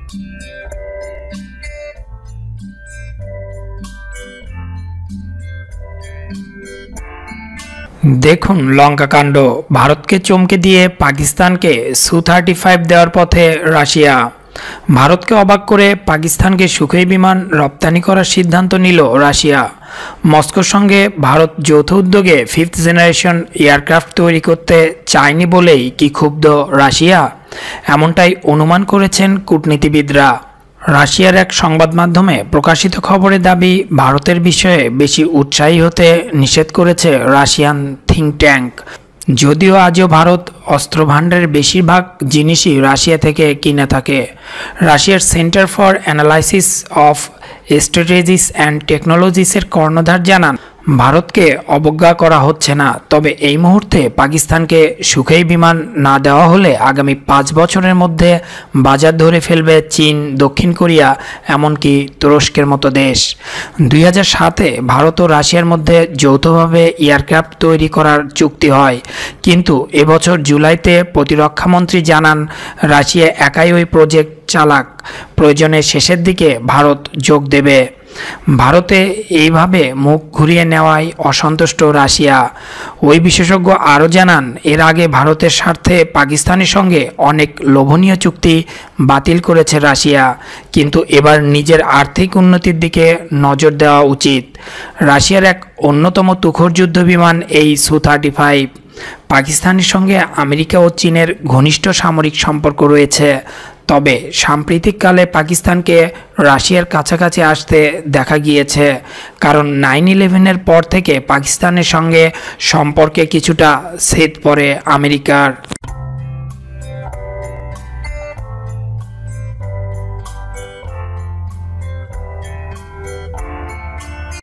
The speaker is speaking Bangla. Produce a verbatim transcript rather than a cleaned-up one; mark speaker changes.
Speaker 1: দেখুন লঙ্কা কাণ্ড। ভারতকে চমকে দিয়ে পাকিস্তানকে সু থার্টি ফাইভ দেওয়ার পথে রাশিয়া। ভারতকে অবাক করে পাকিস্তানকে সুখোই বিমান রপ্তানি করার সিদ্ধান্ত নিল রাশিয়া। মস্কোর সঙ্গে ভারত যৌথ উদ্যোগে ফিফথ জেনারেশন এয়ারক্রাফট তৈরি করতে চায়নি বলেই কি ক্ষুব্ধ রাশিয়া? এমনটাই অনুমান করেছেন কূটনীতিবিদরা। রাশিয়ার এক সংবাদ মাধ্যমে প্রকাশিত খবরের দাবি, ভারতের বিষয়ে বেশি উৎসাহী হতে নিষেধ করেছে রাশিয়ান থিঙ্ক ট্যাঙ্ক। যদিও আজও ভারত অস্ত্রভাণ্ডারের বেশিরভাগ জিনিসই রাশিয়া থেকে কিনে থাকে। রাশিয়ার centre for analysis of strategies and টেকনোলজিসের কর্ণধার জানান, ভারতকে অবজ্ঞা করা হচ্ছে না, তবে এই মুহূর্তে পাকিস্তানকে সুখোই বিমান না দেওয়া হলে আগামী পাঁচ বছরের মধ্যে বাজার ধরে ফেলবে চীন, দক্ষিণ কোরিয়া, এমনকি তুরস্কের মতো দেশ। দুই হাজার সাতে ভারত ও রাশিয়ার মধ্যে যৌথভাবে এয়ারক্রাফট তৈরি করার চুক্তি হয়, কিন্তু এবছর জুলাইতে প্রতিরক্ষামন্ত্রী জানান রাশিয়া একাই ওই প্রজেক্ট চালাক, প্রয়োজনে শেষের দিকে ভারত যোগ দেবে। ভারতে এইভাবে মুখ ঘুরিয়ে নেওয়ায় অসন্তুষ্ট রাশিয়া। ওই বিশেষজ্ঞ আরও জানান, এর আগে ভারতের স্বার্থে পাকিস্তানের সঙ্গে অনেক লোভনীয় চুক্তি বাতিল করেছে রাশিয়া, কিন্তু এবার নিজের আর্থিক উন্নতির দিকে নজর দেওয়া উচিত। রাশিয়ার এক অন্যতম তুখোড় যুদ্ধ বিমান এই সু থার্টি ফাইভ। পাকিস্তানের সঙ্গে আমেরিকা ও চীনের ঘনিষ্ঠ সামরিক সম্পর্ক রয়েছে, তবে সাম্প্রতিককালে পাকিস্তানকে রাশিয়ার কাছাকাছি আসতে দেখা গিয়েছে, কারণ নাইন ইলেভেনের পর থেকে পাকিস্তানের সঙ্গে সম্পর্কে কিছুটা ছেদ পড়ে আমেরিকার।